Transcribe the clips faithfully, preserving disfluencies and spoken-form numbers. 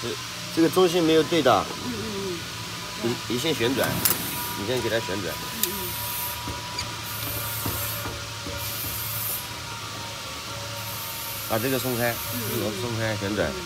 这这个中心没有对到， 嗯嗯嗯，你你先旋转，你先给它旋转。 嗯嗯。 把这个松开，螺丝松开，旋转。 嗯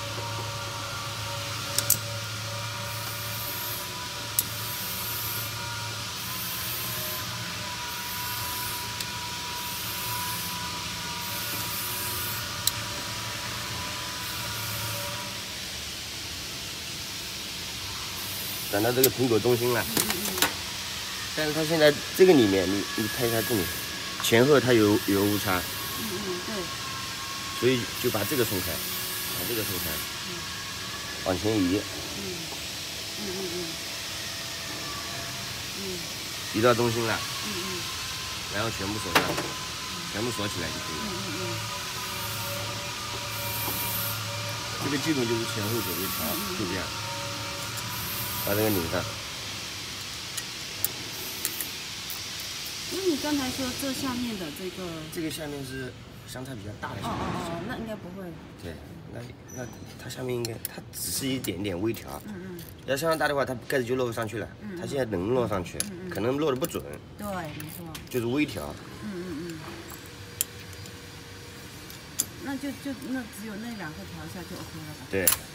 转到这个苹果中心了，但是它现在这个里面，你你看一下这里，前后它有有误差， 嗯嗯对， 所以就把这个松开，把这个松开， 嗯、 往前移， 嗯嗯嗯嗯嗯， 移到中心了， 嗯嗯， 然后全部锁上，全部锁起来就可以了。 嗯嗯嗯， 这个基本就是前后左右调，就这样。 把这个拧上。 因为你刚才说这下面的这个， 这个下面是相差比较大的。 哦哦哦，那应该不会。 对，那那它下面应该它只是一点点微调。 嗯嗯。 要相当大的话，它盖子就落上去了。嗯。它现在能落上去， 嗯嗯、 可能落得不准。 对，没错。 就是微调。 嗯嗯嗯。那就就那只有那两个调一下就 OK 了吧？ 对。